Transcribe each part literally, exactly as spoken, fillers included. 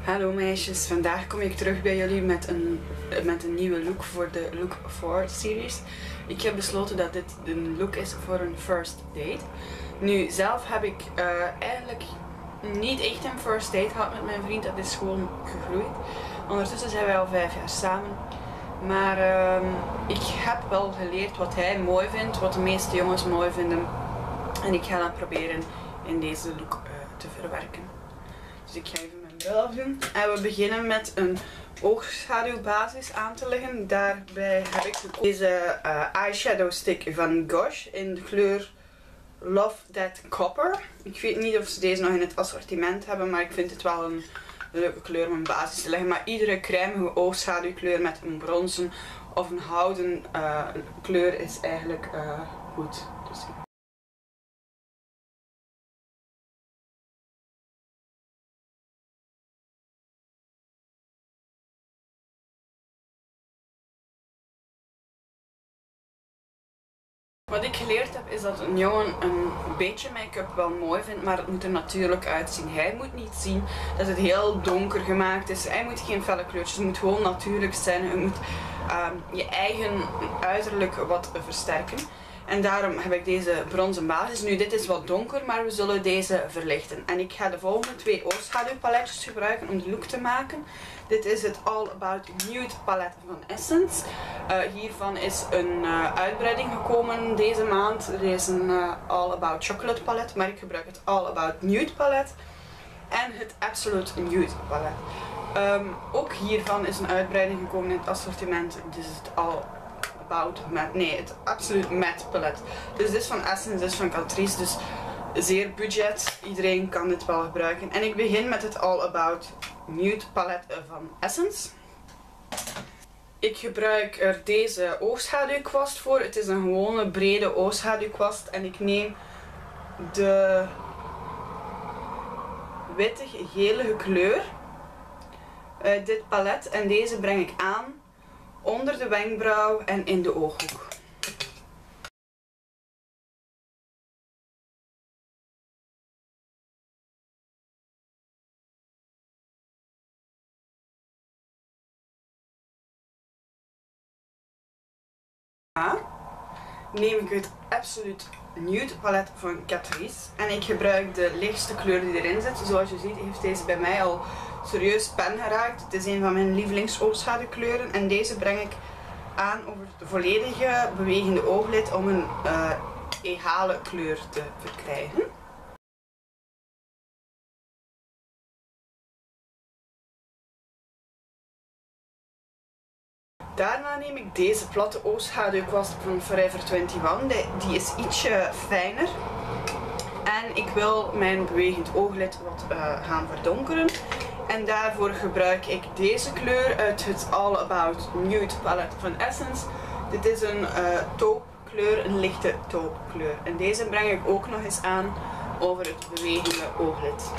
Hallo meisjes, vandaag kom ik terug bij jullie met een, met een nieuwe look voor de Look four series. Ik heb besloten dat dit een look is voor een first date. Nu, zelf heb ik uh, eigenlijk niet echt een first date gehad met mijn vriend, dat is gewoon gegroeid. Ondertussen zijn wij al vijf jaar samen. Maar uh, ik heb wel geleerd wat hij mooi vindt, wat de meeste jongens mooi vinden. En ik ga dat proberen in deze look uh, te verwerken. Dus ik ga even mijn bril afdoen. En we beginnen met een oogschaduwbasis aan te leggen. Daarbij heb ik deze uh, eyeshadow stick van Gosh in de kleur Love That Copper. Ik weet niet of ze deze nog in het assortiment hebben, maar ik vind het wel een leuke kleur om een basis te leggen. Maar iedere crèmige oogschaduwkleur met een bronzen of een houten uh, kleur is eigenlijk uh, goed. Dus wat ik geleerd heb is dat een jongen een beetje make-up wel mooi vindt, maar het moet er natuurlijk uitzien. Hij moet niet zien dat het heel donker gemaakt is. Hij moet geen felle kleurtjes, het moet gewoon natuurlijk zijn. Je moet um, je eigen uiterlijk wat versterken. En daarom heb ik deze bronzen basis. Nu, dit is wat donker, maar we zullen deze verlichten. En ik ga de volgende twee oogschaduwpaletjes gebruiken om de look te maken. Dit is het All About Nude palet van Essence. Uh, hiervan is een uh, uitbreiding gekomen deze maand. Er is een uh, All About Chocolate palet, maar ik gebruik het All About Nude palet. En het Absolute Nude palet. Um, ook hiervan is een uitbreiding gekomen in het assortiment. Dit is het All About Matte, nee, het Absolute Matte palet. Dus dit is van Essence, dit is van Catrice, dus zeer budget. Iedereen kan dit wel gebruiken. En ik begin met het All About Nude palet van Essence. Ik gebruik er deze oogschaduwkwast voor. Het is een gewone brede oogschaduwkwast. En ik neem de wittig gelige kleur uit dit palet. En deze breng ik aan onder de wenkbrauw en in de ooghoek. Neem ik het Absolute Nude palet van Catrice en ik gebruik de lichtste kleur die erin zit. Zoals je ziet heeft deze bij mij al serieus pen geraakt. Het is een van mijn lievelings oogschaduwkleuren en deze breng ik aan over de volledige bewegende ooglid om een uh, egale kleur te verkrijgen. Daarna neem ik deze platte oogschaduwkwast van Forever eenentwintig. Die is ietsje fijner. En ik wil mijn bewegend ooglid wat uh, gaan verdonkeren. En daarvoor gebruik ik deze kleur uit het All About Nude palet van Essence. Dit is een uh, taupekleur, een lichte taupekleur. En deze breng ik ook nog eens aan over het bewegende ooglid.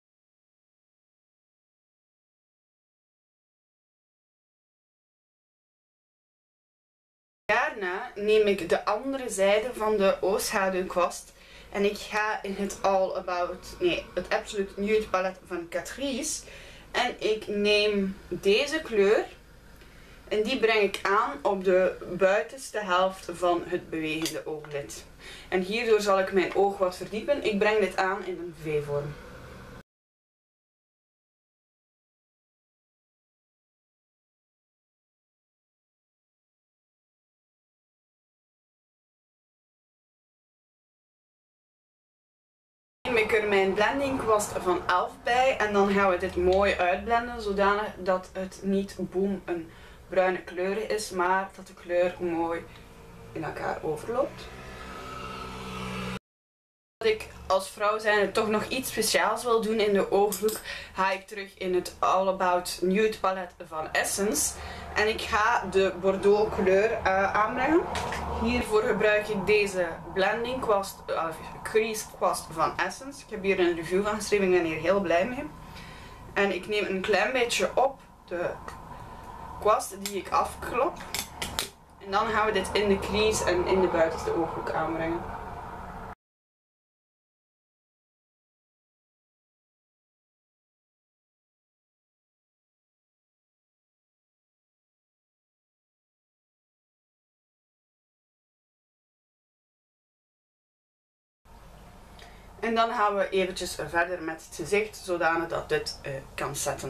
Daarna neem ik de andere zijde van de oogschaduwkwast en ik ga in het All About, nee, het Absolute Nude palet van Catrice en ik neem deze kleur en die breng ik aan op de buitenste helft van het bewegende ooglid. En hierdoor zal ik mijn oog wat verdiepen. Ik breng dit aan in een V-vorm. Ik er mijn blending kwast van elf bij en dan gaan we dit mooi uitblenden zodanig dat het niet boem een bruine kleur is, maar dat de kleur mooi in elkaar overloopt. Als ik als vrouw zijnde toch nog iets speciaals wil doen in de ooghoek, ga ik terug in het All About Nude palet van Essence en ik ga de Bordeaux kleur uh, aanbrengen. Hiervoor gebruik ik deze blending kwast, uh, crease kwast van Essence. Ik heb hier een review van geschreven, ik ben hier heel blij mee. En ik neem een klein beetje op de kwast die ik afklop. En dan gaan we dit in de crease en in de buitenste ooghoek aanbrengen. En dan gaan we eventjes verder met het gezicht, zodanig dat dit uh, kan zetten.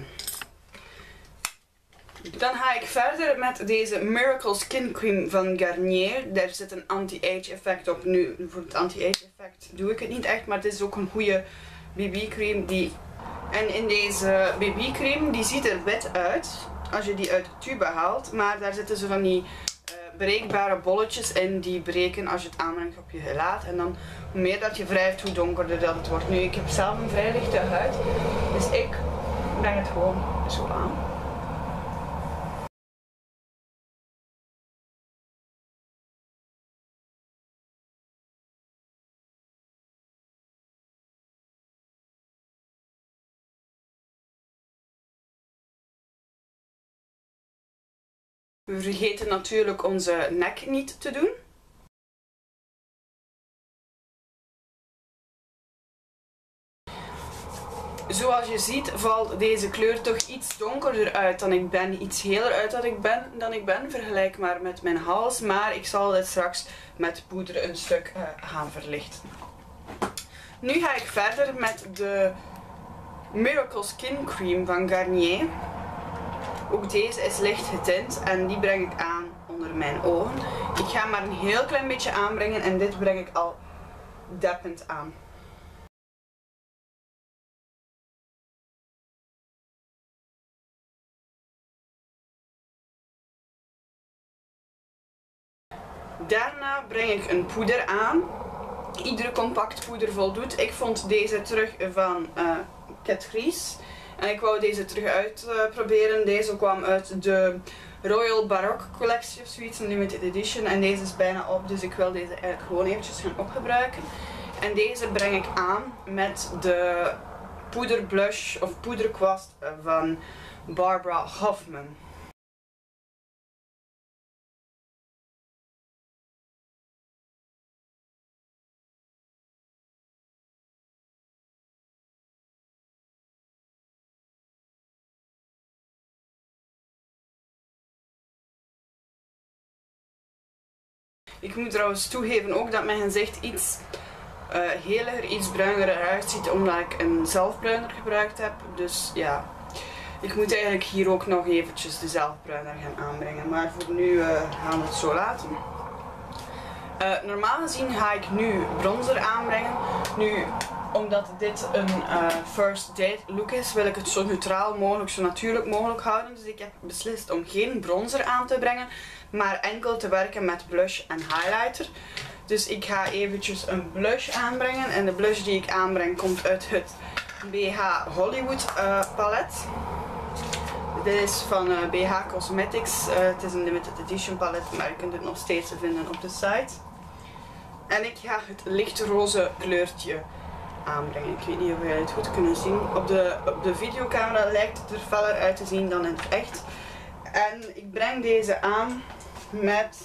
Dan ga ik verder met deze Miracle Skin Cream van Garnier. Daar zit een anti-age effect op. Nu, voor het anti-age effect doe ik het niet echt, maar het is ook een goede B B cream. Die... En in deze B B cream, die ziet er wit uit als je die uit de tube haalt. Maar daar zitten zo van die uh, breekbare bolletjes in die breken als je het aanbrengt op je gelaat. En dan, hoe meer dat je wrijft, hoe donkerder dat het wordt. Nu, ik heb zelf een vrij lichte huid, dus ik breng het gewoon zo aan. We vergeten natuurlijk onze nek niet te doen. Zoals je ziet valt deze kleur toch iets donkerder uit dan ik ben. Iets heler uit dan ik ben, dan ik ben. Vergelijk maar met mijn hals. Maar ik zal dit straks met poeder een stuk uh, gaan verlichten. Nu ga ik verder met de Miracle Skin Cream van Garnier. Ook deze is licht getint en die breng ik aan onder mijn ogen. Ik ga maar een heel klein beetje aanbrengen en dit breng ik al deppend aan. Daarna breng ik een poeder aan. Iedere compact poeder voldoet. Ik vond deze terug van uh, Catrice. En ik wou deze terug uitproberen. Uh, deze kwam uit de Royal Baroque collectie of zoiets, een limited edition. En deze is bijna op, dus ik wil deze eigenlijk gewoon eventjes gaan opgebruiken. En deze breng ik aan met de poederblush of poederkwast van Barbara Hoffman. Ik moet trouwens toegeven ook dat mijn gezicht iets uh, heler, iets bruiner eruit ziet omdat ik een zelfbruiner gebruikt heb. Dus ja, ik moet eigenlijk hier ook nog eventjes de zelfbruiner gaan aanbrengen. Maar voor nu uh, gaan we het zo laten. Uh, normaal gezien ga ik nu bronzer aanbrengen. Nu, omdat dit een uh, first date look is, wil ik het zo neutraal mogelijk, zo natuurlijk mogelijk houden. Dus ik heb beslist om geen bronzer aan te brengen, maar enkel te werken met blush en highlighter. Dus ik ga eventjes een blush aanbrengen. En de blush die ik aanbreng komt uit het B H Hollywood uh, palet. Dit is van uh, B H Cosmetics. Uh, het is een limited edition palet, maar je kunt het nog steeds vinden op de site. En ik ga het lichtroze kleurtje aanbrengen. Ik weet niet of jullie het goed kunnen zien. Op de, op de videocamera lijkt het er feller uit te zien dan in het echt. En ik breng deze aan met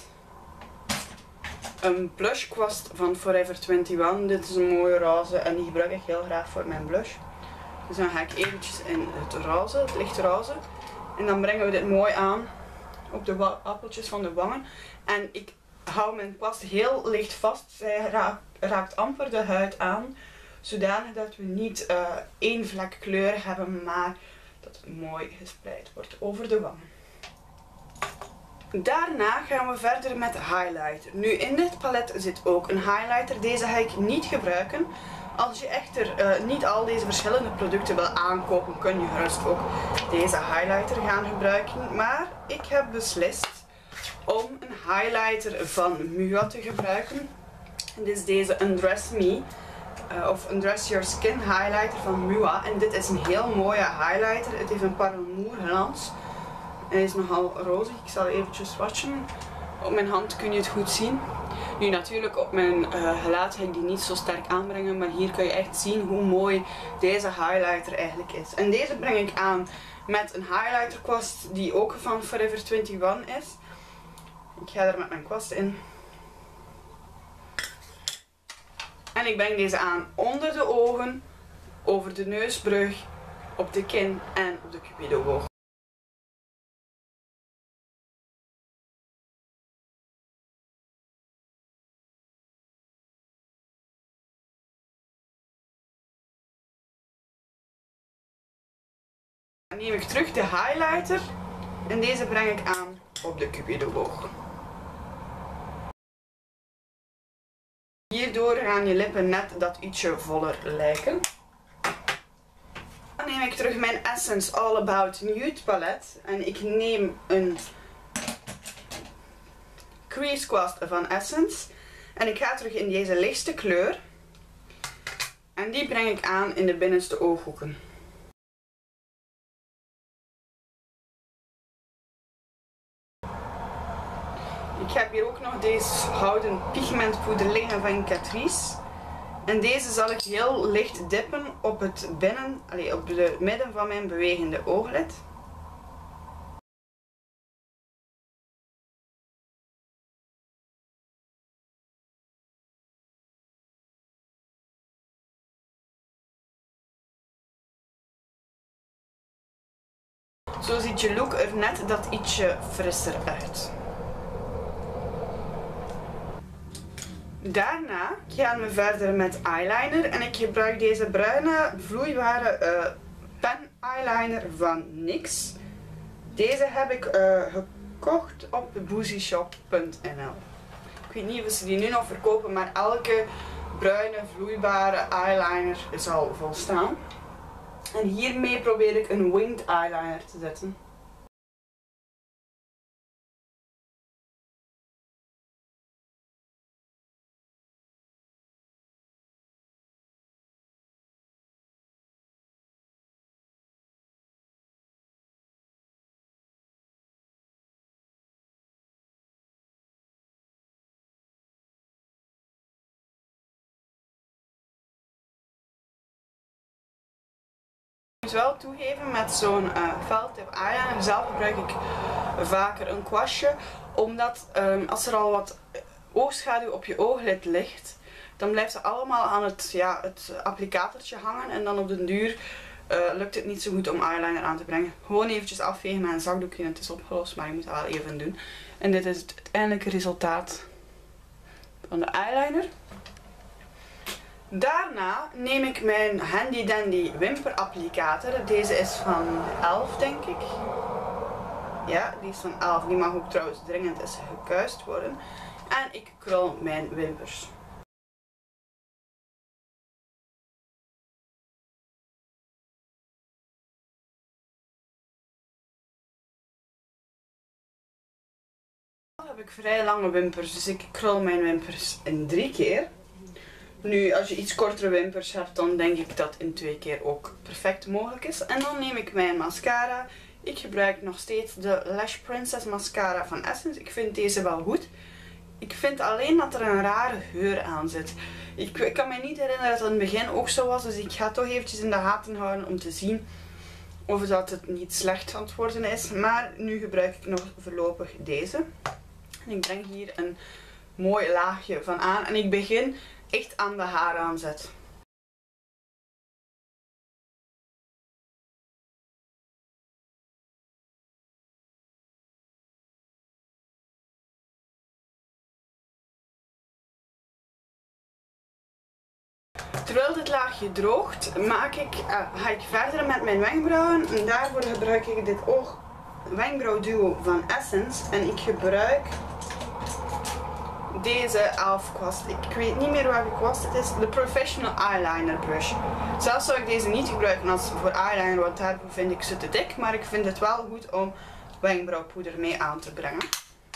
een blushkwast van Forever eenentwintig. Dit is een mooie roze en die gebruik ik heel graag voor mijn blush. Dus dan ga ik eventjes in het roze, het lichtroze. En dan brengen we dit mooi aan op de appeltjes van de wangen. En ik hou mijn kwast heel licht vast. Zij raakt, raakt amper de huid aan. Zodanig dat we niet uh, één vlek kleur hebben, maar dat het mooi gespreid wordt over de wangen. Daarna gaan we verder met highlighter. Nu, in dit palet zit ook een highlighter. Deze ga ik niet gebruiken. Als je echter uh, niet al deze verschillende producten wil aankopen, kun je gerust ook deze highlighter gaan gebruiken. Maar ik heb beslist om een highlighter van Mua te gebruiken. Dit is deze Undress Me. Uh, of Undress Your Skin highlighter van Mua. En dit is een heel mooie highlighter. Het heeft een parelmoer glans. En hij is nogal roze. Ik zal eventjes swatchen. Op mijn hand kun je het goed zien. Nu natuurlijk op mijn uh, gelaat ga ik die niet zo sterk aanbrengen. Maar hier kun je echt zien hoe mooi deze highlighter eigenlijk is. En deze breng ik aan met een highlighter kwast die ook van Forever eenentwintig is. Ik ga er met mijn kwast in. En ik breng deze aan onder de ogen, over de neusbrug, op de kin en op de cupido-oog. Dan neem ik terug de highlighter en deze breng ik aan op de cupido-oog. Hierdoor gaan je lippen net dat ietsje voller lijken. Dan neem ik terug mijn Essence All About Nude palet en ik neem een Crease Kwast van Essence en ik ga terug in deze lichtste kleur en die breng ik aan in de binnenste ooghoeken. Ik heb hier ook nog deze houten pigmentpoeder liggen van Catrice. En deze zal ik heel licht dippen op het binnen, allez, op het midden van mijn bewegende ooglid. Zo ziet je look er net dat ietsje frisser uit. Daarna gaan we verder met eyeliner en ik gebruik deze bruine vloeibare uh, pen eyeliner van N Y X. Deze heb ik uh, gekocht op boozyshop punt n l. Ik weet niet of ze die nu nog verkopen, maar elke bruine vloeibare eyeliner zal volstaan. En hiermee probeer ik een winged eyeliner te zetten. Ik moet wel toegeven, met zo'n uh, feltip eyeliner zelf gebruik ik vaker een kwastje, omdat um, als er al wat oogschaduw op je ooglid ligt, dan blijft het allemaal aan het, ja, het applicatortje hangen en dan op den duur uh, lukt het niet zo goed om eyeliner aan te brengen. Gewoon eventjes afvegen met een zakdoekje en het is opgelost, maar je moet dat wel even doen. En dit is het uiteindelijke resultaat van de eyeliner. Daarna neem ik mijn Handy Dandy wimperapplicator. Deze is van elf, denk ik. Ja, die is van elf. Die mag ook trouwens dringend eens gekuist worden. En ik krul mijn wimpers. Heb ik vrij lange wimpers, dus ik krul mijn wimpers in drie keer. Nu, als je iets kortere wimpers hebt, dan denk ik dat in twee keer ook perfect mogelijk is. En dan neem ik mijn mascara. Ik gebruik nog steeds de Lash Princess mascara van Essence. Ik vind deze wel goed. Ik vind alleen dat er een rare geur aan zit. Ik, ik kan me niet herinneren dat het in het begin ook zo was, dus ik ga toch eventjes in de gaten houden om te zien of dat het niet slecht aan het worden is. Maar nu gebruik ik nog voorlopig deze. En ik breng hier een mooi laagje van aan en ik begin echt aan de haaraanzet. Terwijl dit laagje droogt, maak ik, uh, ga ik verder met mijn wenkbrauwen. En daarvoor gebruik ik dit oog wenkbrauwduo van Essence. En ik gebruik deze elf kwast. Ik weet niet meer welke kwast het is. De Professional Eyeliner Brush. Zelfs zou ik deze niet gebruiken als voor eyeliner, want daarvoor vind ik ze te dik. Maar ik vind het wel goed om wenkbrauwpoeder mee aan te brengen.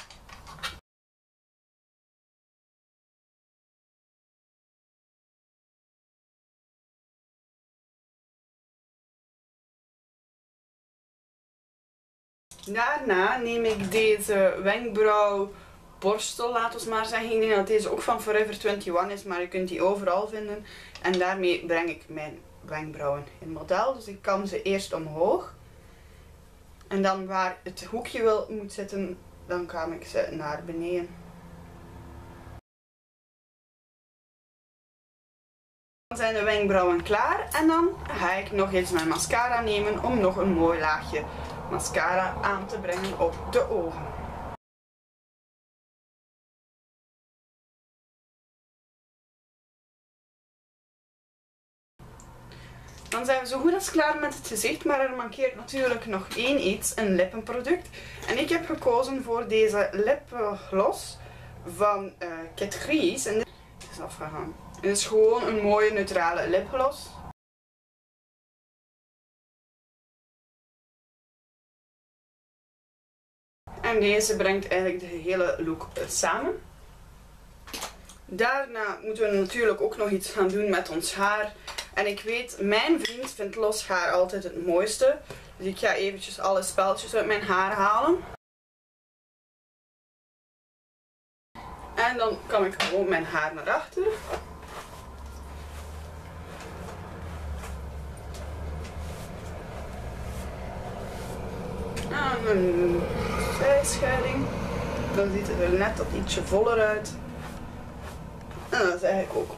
Daarna neem ik deze wenkbrauwborstel, laten we maar zeggen. Ik denk dat deze ook van Forever eenentwintig is, maar je kunt die overal vinden. En daarmee breng ik mijn wenkbrauwen in model. Dus ik kam ze eerst omhoog. En dan waar het hoekje wil moet zitten, dan kam ik ze naar beneden. Dan zijn de wenkbrauwen klaar en dan ga ik nog eens mijn mascara nemen om nog een mooi laagje mascara aan te brengen op de ogen. Dan zijn we zo goed als klaar met het gezicht, maar er mankeert natuurlijk nog één iets, een lippenproduct. En ik heb gekozen voor deze lipgloss van uh, Catrice. En dit is afgegaan. Het is gewoon een mooie neutrale lipgloss. En deze brengt eigenlijk de hele look samen. Daarna moeten we natuurlijk ook nog iets gaan doen met ons haar. En ik weet, mijn vriend vindt los haar altijd het mooiste. Dus ik ga eventjes alle speltjes uit mijn haar halen. En dan kan ik gewoon mijn haar naar achter. En een zijscheiding. Dan ziet het er net wat ietsje voller uit. En dat is eigenlijk ook.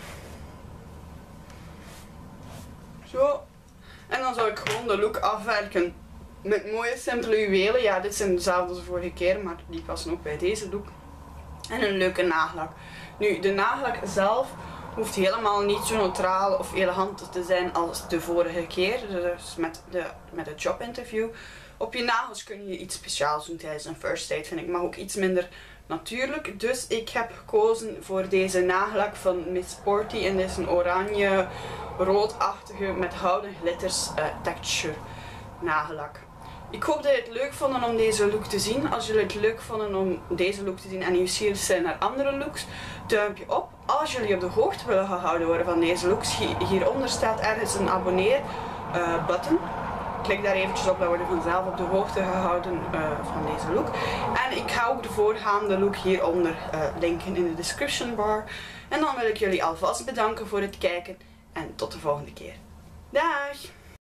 Zo. En dan zal ik gewoon de look afwerken met mooie simpele juwelen. Ja, dit zijn dezelfde als de vorige keer, maar die passen ook bij deze look. En een leuke nagellak. Nu, de nagellak zelf hoeft helemaal niet zo neutraal of elegant te zijn als de vorige keer. Dus met, de, met het jobinterview. Op je nagels kun je iets speciaals doen tijdens een first date, vind ik. Maar ook iets minder natuurlijk. Dus ik heb gekozen voor deze nagellak van Miss Sporty. En dit is een oranje, roodachtige met houten glitters uh, texture nagellak. Ik hoop dat je het leuk vonden om deze look te zien. Als jullie het leuk vonden om deze look te zien en nieuwsgierig zijn naar andere looks, duimpje op. Als jullie op de hoogte willen gehouden worden van deze looks, hieronder staat ergens een abonneer uh, button. Klik daar eventjes op, dan word je vanzelf op de hoogte gehouden uh, van deze look. En ik ga ook de voorgaande look hieronder uh, linken in de description bar. En dan wil ik jullie alvast bedanken voor het kijken en tot de volgende keer. Dag!